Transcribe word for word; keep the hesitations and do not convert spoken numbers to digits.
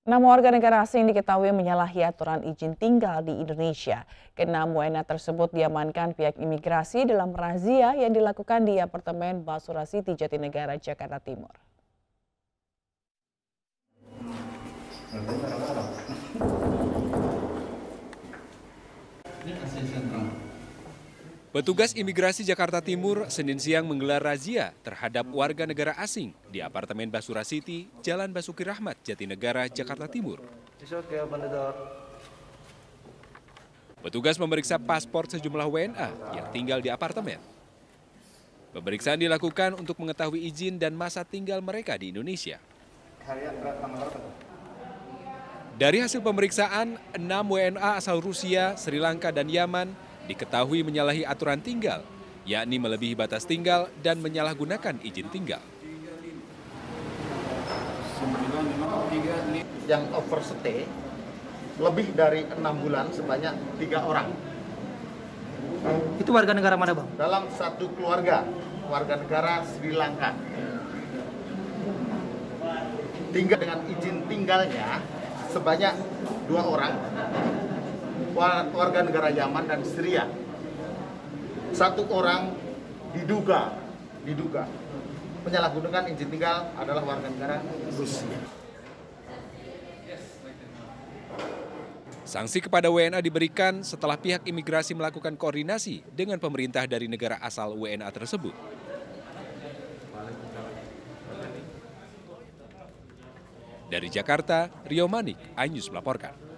Enam warga negara asing diketahui menyalahi aturan izin tinggal di Indonesia. Keenam W N A tersebut diamankan pihak imigrasi dalam razia yang dilakukan di apartemen Basura City, Jatinegara, Jakarta Timur. Petugas imigrasi Jakarta Timur Senin siang menggelar razia terhadap warga negara asing di apartemen Basura City, Jalan Basuki Rahmat, Jatinegara, Jakarta Timur. Petugas memeriksa paspor sejumlah W N A yang tinggal di apartemen. Pemeriksaan dilakukan untuk mengetahui izin dan masa tinggal mereka di Indonesia. Dari hasil pemeriksaan, enam W N A asal Rusia, Sri Lanka, dan Yaman diketahui menyalahi aturan tinggal, yakni melebihi batas tinggal dan menyalahgunakan izin tinggal. Yang overstay lebih dari enam bulan sebanyak tiga orang. Itu warga negara mana, Bang? Dalam satu keluarga, warga negara Sri Lanka. Tinggal dengan izin tinggalnya sebanyak dua orang, warga negara Yaman dan Syria. Satu orang diduga diduga penyalahgunaan izin tinggal adalah warga negara Rusia. Sanksi kepada W N A diberikan setelah pihak imigrasi melakukan koordinasi dengan pemerintah dari negara asal W N A tersebut. Dari Jakarta, Rio Manik, iNews melaporkan.